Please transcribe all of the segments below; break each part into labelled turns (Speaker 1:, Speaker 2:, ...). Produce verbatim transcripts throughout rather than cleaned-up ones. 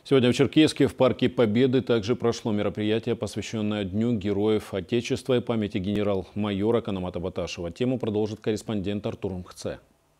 Speaker 1: Сегодня в Черкесске в Парке Победы также прошло мероприятие, посвященное Дню Героев Отечества и памяти генерал-майора Канамата Баташева. Тему продолжит корреспондент Артур Мхце.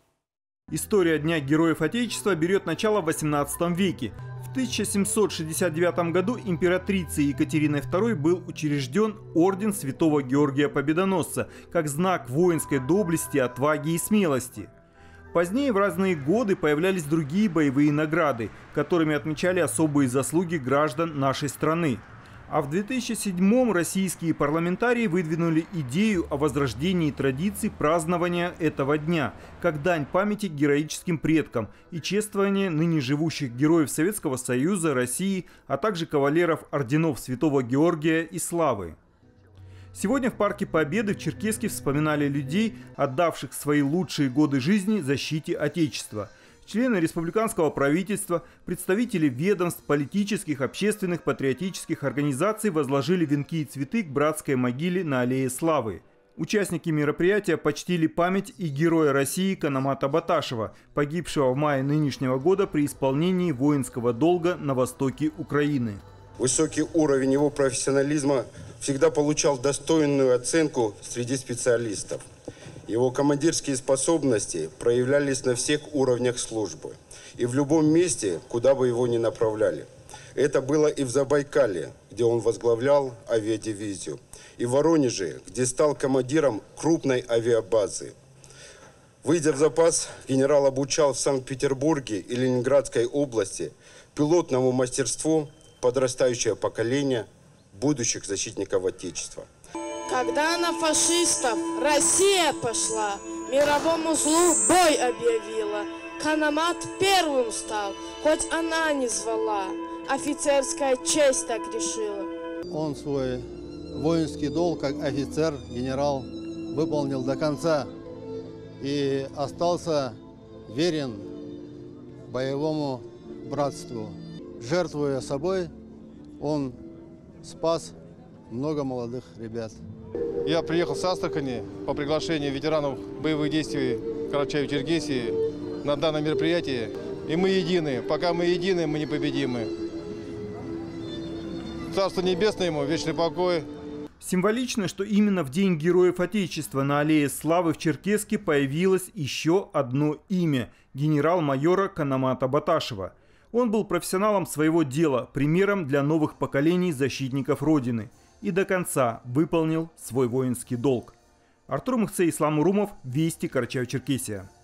Speaker 2: История Дня Героев Отечества берет начало в восемнадцатом веке. В тысяча семьсот шестьдесят девятом году императрицей Екатериной второй был учрежден орден Святого Георгия Победоносца как знак воинской доблести, отваги и смелости. Позднее в разные годы появлялись другие боевые награды, которыми отмечали особые заслуги граждан нашей страны. А в две тысячи седьмом российские парламентарии выдвинули идею о возрождении традиций празднования этого дня, как дань памяти героическим предкам и чествования ныне живущих героев Советского Союза, России, а также кавалеров орденов Святого Георгия и Славы. Сегодня в Парке Победы в Черкесске вспоминали людей, отдавших свои лучшие годы жизни защите Отечества. Члены республиканского правительства, представители ведомств, политических, общественных, патриотических организаций возложили венки и цветы к братской могиле на Аллее Славы. Участники мероприятия почтили память и героя России Канамата Баташева, погибшего в мае нынешнего года при исполнении воинского долга на востоке Украины.
Speaker 3: Высокий уровень его профессионализма всегда получал достойную оценку среди специалистов. Его командирские способности проявлялись на всех уровнях службы и в любом месте, куда бы его ни направляли. Это было и в Забайкалье, где он возглавлял авиадивизию, и в Воронеже, где стал командиром крупной авиабазы. Выйдя в запас, генерал обучал в Санкт-Петербурге и Ленинградской области пилотному мастерству подрастающее поколение будущих защитников Отечества.
Speaker 4: Когда на фашистов Россия пошла, мировому злу бой объявила. Канамат первым стал, хоть она не звала, офицерская честь так решила.
Speaker 5: Он свой воинский долг как офицер, генерал выполнил до конца и остался верен боевому братству. Жертвуя собой, он спас много молодых ребят.
Speaker 6: Я приехал с Астрахани по приглашению ветеранов боевых действий Карачаево-Черкесии на данное мероприятие. И мы едины. Пока мы едины, мы непобедимы. Царство небесное ему, вечный покой.
Speaker 2: Символично, что именно в День Героев Отечества на Аллее Славы в Черкесске появилось еще одно имя – генерал-майора Канамата Баташева. Он был профессионалом своего дела, примером для новых поколений защитников Родины. И до конца выполнил свой воинский долг. Артур Мхце, Ислам Урумов, Вести, Карачаево-Черкесия.